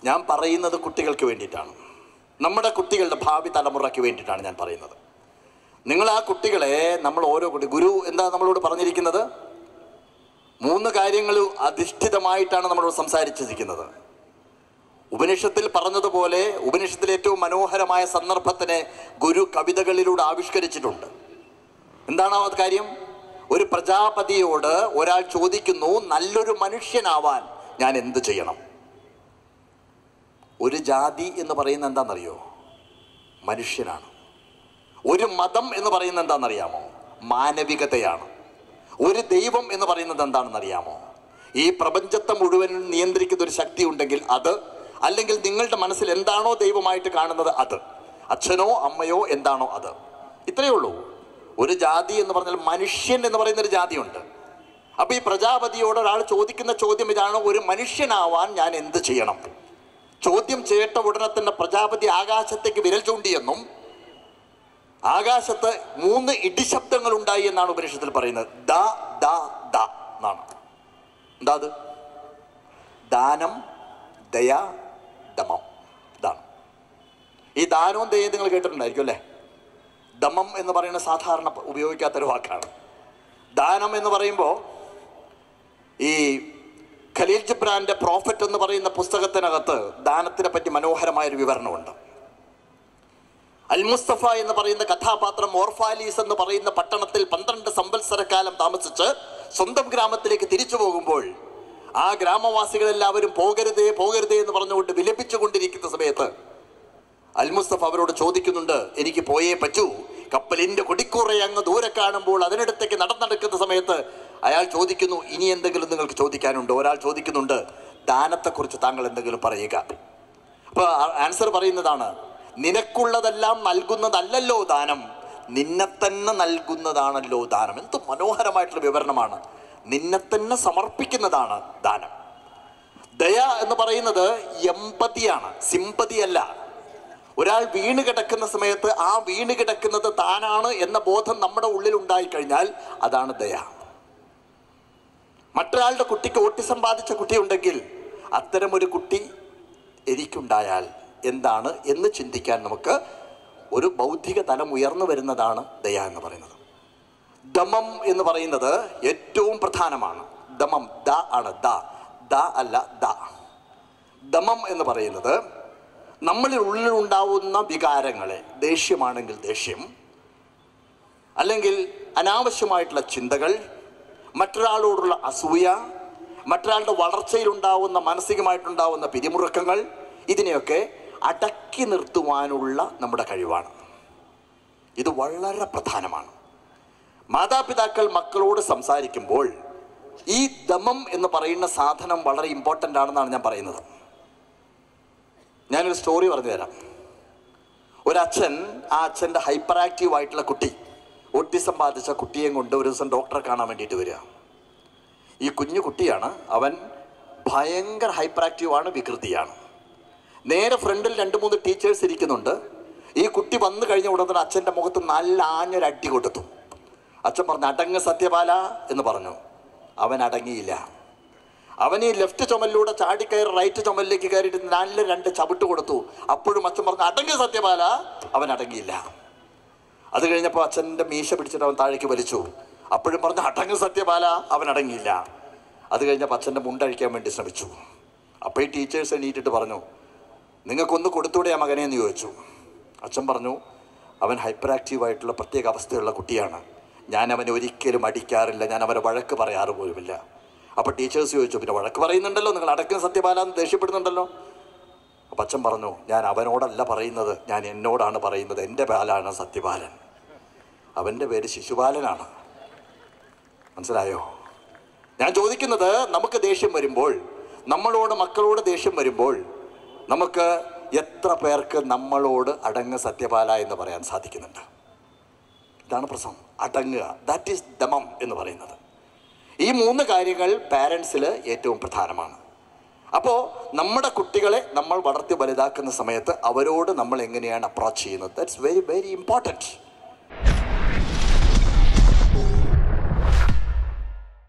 ഞാൻ പറയുന്നത് കുട്ടികൾക്ക് വേണ്ടിയിട്ടാണ്, നമ്മുടെ കുട്ടികളുടെ ഭാവി തലമുറയ്ക്ക് വേണ്ടിയിട്ടാണ് ഞാൻ പറയുന്നത്. നിങ്ങൾ ആ കുട്ടികളെ നമ്മൾ ഓരോ ഗുരു എന്താ നമ്മളോട് പറഞ്ഞിരിക്കുന്നത്? 3 കാര്യങ്ങൾ അധിഷ്ഠിതമായിട്ടാണ് നമ്മളോട് സംസാരിച്ചിരിക്കുന്നത്. ഉപനിഷത്തിൽ പറഞ്ഞതുപോലെ ഉപനിഷത്തിലെ ഏറ്റവും മനോഹരമായ സന്ദർഭത്തിനെ ഗുരു കവിതകളിലൂടെ ആവിഷ്കരിച്ചിട്ടുണ്ട്. എന്താണ് ആ കാര്യം? ഒരു പ്രജാപതിയോട് ഒരാൾ ചോദിക്കുന്നു, നല്ലൊരു മനുഷ്യനാവാൻ ഞാൻ എന്ത് ചെയ്യണം? ഒരു ജാതി എന്ന് പറയുന്നത് എന്താണെന്നറിയോ? മനുഷ്യനാണ്. ഒരു മതം എന്ന് പറയുന്നത് എന്താണെന്നറിയാമോ? മാനവികതയാണ്. ഒരു ദൈവം എന്ന് പറയുന്നത് എന്താണെന്നറിയാമോ? ഈ പ്രപഞ്ചത്തെ മുഴുവൻ നിയന്ത്രിക്കുന്ന ഒരു ശക്തി ഉണ്ടെങ്കിൽ അത്, അല്ലെങ്കിൽ നിങ്ങളുടെ മനസ്സിൽ എന്താണോ ദൈവമായിട്ട് കാണുന്നത് അത്, അച്ഛനോ അമ്മയോ എന്താണോ അത്. ഇത്രയേ ഉള്ളൂ. ഒരു ജാതി എന്ന് പറഞ്ഞാൽ മനുഷ്യൻ എന്ന് പറയുന്നൊരു ജാതിയുണ്ട്. അപ്പോൾ ഈ പ്രജാപതിയോട് ഒരാൾ ചോദിക്കുന്ന ചോദ്യം ഇതാണ്, ഒരു മനുഷ്യനാവാൻ ഞാൻ എന്ത് ചെയ്യണം? ചോദ്യം ചെയ്യട്ട ഉടനെ തന്നെ പ്രജാപതി ആകാശത്തേക്ക് വിരൽ ചൂണ്ടിയെന്നും ആകാശത്ത് 3 ഇടിശബ്ദങ്ങൾ ഉണ്ടായി എന്നാണ് ഉപനിഷത്തിൽ പറയുന്നത്. ദ ദ ദ എന്നാണ്. എന്താ അത്? ദാനം, ദയ, ദമം. ഇതാണ്. ഈ ദാനവും ദയയും നിങ്ങൾ കേട്ടിട്ടുണ്ടായിരിക്കും അല്ലേ? ദമം എന്ന് പറയുന്ന സാധാരണ ഉപയോഗിക്കാത്തൊരു വാക്കാണ്. ദാനം എന്ന് പറയുമ്പോൾ ഈ ഖലീൽ ജിബ്രാന്റെ പ്രോഫറ്റ് എന്ന് പറയുന്ന പുസ്തകത്തിനകത്ത് ദാനത്തിനെ പറ്റി മനോഹരമായൊരു വിവരണമുണ്ട്. അൽ മുസ്തഫ എന്ന് പറയുന്ന കഥാപാത്രം ഓർഫാലീസ് എന്ന് പറയുന്ന പട്ടണത്തിൽ 12 സംവത്സരക്കാലം താമസിച്ച് സ്വന്തം ഗ്രാമത്തിലേക്ക് തിരിച്ചു പോകുമ്പോൾ ആ ഗ്രാമവാസികളെല്ലാവരും പോകരുതേ പോകരുതേ എന്ന് പറഞ്ഞുകൊണ്ട് വിലപിച്ചു കൊണ്ടിരിക്കുന്ന സമയത്ത് അൽ മുസ്തഫ അവരോട് ചോദിക്കുന്നുണ്ട്, എനിക്ക് പോയേ പറ്റൂ. കപ്പലിൻ്റെ കൊടിക്കൂറെ അങ്ങ് ദൂരെ കാണുമ്പോൾ അതിനടുത്തേക്ക് നടന്നെടുക്കുന്ന സമയത്ത് അയാൾ ചോദിക്കുന്നു, ഇനി എന്തെങ്കിലും നിങ്ങൾക്ക് ചോദിക്കാനുണ്ടോ? ഒരാൾ ചോദിക്കുന്നുണ്ട്, ദാനത്തെക്കുറിച്ച് താങ്കൾ എന്തെങ്കിലും പറയുക. അപ്പോൾ ആൻസർ പറയുന്നതാണ്, നിനക്കുള്ളതെല്ലാം നൽകുന്നതല്ലല്ലോ ദാനം, നിന്നെ തന്നെ നൽകുന്നതാണല്ലോ ദാനം. എന്ത് മനോഹരമായിട്ടുള്ള വിവരണമാണ്. നിന്നെ തന്നെ സമർപ്പിക്കുന്നതാണ് ദാനം. ദയ എന്ന് പറയുന്നത് എമ്പതിയാണ്, സിമ്പതി അല്ല. ഒരാൾ വീണ് കിടക്കുന്ന സമയത്ത് ആ വീണ് കിടക്കുന്നത് താനാണ് എന്ന ബോധം നമ്മുടെ ഉള്ളിൽ ഉണ്ടായിക്കഴിഞ്ഞാൽ അതാണ് ദയ. മറ്റൊരാളുടെ കുട്ടിക്ക് ഓട്ടിസം ബാധിച്ച കുട്ടിയുണ്ടെങ്കിൽ അത്തരമൊരു കുട്ടി എനിക്കുണ്ടായാൽ എന്താണ് എന്ന് ചിന്തിക്കാൻ നമുക്ക് ഒരു ബൗദ്ധിക തലം ഉയർന്നു വരുന്നതാണ് ദയ എന്ന് പറയുന്നത്. ദമം എന്ന് പറയുന്നത് ഏറ്റവും പ്രധാനമാണ്. ദമം ദ ആണ്, ദ അല്ല ദ. ദമം എന്ന് പറയുന്നത് നമ്മളിൽ ഉള്ളിലുണ്ടാവുന്ന വികാരങ്ങളെ, ദേഷ്യമാണെങ്കിൽ ദേഷ്യം, അല്ലെങ്കിൽ അനാവശ്യമായിട്ടുള്ള ചിന്തകൾ, മറ്റൊരാളോടുള്ള അസൂയ, മറ്റൊരാളുടെ വളർച്ചയിലുണ്ടാവുന്ന മാനസികമായിട്ടുണ്ടാവുന്ന പിരിമുറുക്കങ്ങൾ, ഇതിനെയൊക്കെ അടക്കി നിർത്തുവാനുള്ള നമ്മുടെ കഴിവാണ്. ഇത് വളരെ പ്രധാനമാണ്. മാതാപിതാക്കൾ മക്കളോട് സംസാരിക്കുമ്പോൾ ഈ ദമം എന്ന് പറയുന്ന സാധനം വളരെ ഇമ്പോർട്ടൻ്റ് ആണെന്നാണ് ഞാൻ പറയുന്നത്. ഞാനൊരു സ്റ്റോറി പറഞ്ഞു തരാം. ഒരച്ഛൻ, ആ അച്ഛൻ്റെ ഹൈപ്പർ ആക്റ്റീവ് ആയിട്ടുള്ള കുട്ടി, ഓട്ടിസം ബാധിച്ച കുട്ടിയെ കൊണ്ട് ഒരു ദിവസം ഡോക്ടറെ കാണാൻ വേണ്ടിയിട്ട് വരിക. ഈ കുഞ്ഞു കുട്ടിയാണ്, അവൻ ഭയങ്കര ഹൈപ്പർ ആക്റ്റീവാണ്, വികൃതിയാണ്. നേരെ ഫ്രണ്ടിൽ 2-3 ടീച്ചേഴ്സ് ഇരിക്കുന്നുണ്ട്. ഈ കുട്ടി വന്നു കഴിഞ്ഞ ഉടനെ തന്നെ അച്ഛൻ്റെ മുഖത്ത് നല്ല ആഞ്ഞൊരടി കൊടുത്തു. അച്ഛൻ പറഞ്ഞു, അടങ്ങ് സത്യപാല എന്ന് പറഞ്ഞു. അവൻ അടങ്ങിയില്ല. അവൻ ഈ ലെഫ്റ്റ് ചുമലിലൂടെ ചാടിക്കയറി റൈറ്റ് ചുമലിലേക്ക് കയറിയിട്ട് നല്ല 2 ചവിട്ട് കൊടുത്തു. അപ്പോഴും അച്ഛൻ പറഞ്ഞു, അടങ്ങ് സത്യപാല. അവൻ അടങ്ങിയില്ല. അത് കഴിഞ്ഞപ്പോൾ അച്ഛൻ്റെ മീശ പിടിച്ചിട്ട് അവൻ താഴേക്ക് വലിച്ചു. അപ്പോഴും പറഞ്ഞു, അടങ്ങ് സത്യപാല. അവൻ അടങ്ങിയില്ല. അത് കഴിഞ്ഞപ്പോൾ അച്ഛൻ്റെ മുണ്ടഴിക്കാൻ വേണ്ടി ശ്രമിച്ചു. അപ്പോൾ ഈ ടീച്ചേഴ്സ് എണീറ്റിട്ട് പറഞ്ഞു, നിങ്ങൾക്കൊന്ന് കൊടുത്തൂടെ ആ മകനെ എന്ന് ചോദിച്ചു. അച്ഛൻ പറഞ്ഞു, അവൻ ഹൈപ്പർ ആക്റ്റീവായിട്ടുള്ള പ്രത്യേക അവസ്ഥയുള്ള കുട്ടിയാണ്, ഞാൻ അവനെ ഒരിക്കലും അടിക്കാറില്ല, ഞാൻ അവനെ വഴക്ക് പറയാറ് പോലുമില്ല. അപ്പോൾ ടീച്ചേഴ്സ് ചോദിച്ചു, പിന്നെ വഴക്ക് പറയുന്നുണ്ടല്ലോ, നിങ്ങൾ അടക്കുന്ന സത്യപാലാന്ന് ദേഷ്യപ്പെടുന്നുണ്ടല്ലോ. അപ്പം അച്ഛൻ പറഞ്ഞു, ഞാൻ അവനോടല്ല പറയുന്നത്, ഞാൻ എന്നോടാണ് പറയുന്നത്. എൻ്റെ ബാലാണ് സത്യപാലൻ, അവൻ്റെ പേര് ശിശുപാലനാണ്. മനസ്സിലായോ? ഞാൻ ചോദിക്കുന്നത്, നമുക്ക് ദേഷ്യം വരുമ്പോൾ, മക്കളോട് ദേഷ്യം വരുമ്പോൾ നമുക്ക് എത്ര പേർക്ക് നമ്മളോട് അടങ്ങ് സത്യപാല എന്ന് പറയാൻ സാധിക്കുന്നുണ്ട്? ഇതാണ് പ്രശ്നം. അടങ്ങുക, ദാറ്റ് ഈസ് ദമം എന്ന് പറയുന്നത്. ഈ 3 കാര്യങ്ങൾ പാരൻസിൽ ഏറ്റവും പ്രധാനമാണ്. അപ്പോൾ നമ്മുടെ കുട്ടികളെ നമ്മൾ വളർത്തി വലുതാക്കുന്ന സമയത്ത് അവരോട് നമ്മൾ എങ്ങനെയാണ് അപ്രോച്ച് ചെയ്യുന്നത്, ദാറ്റ്സ് വെരി വെരി ഇമ്പോർട്ടൻറ്റ്.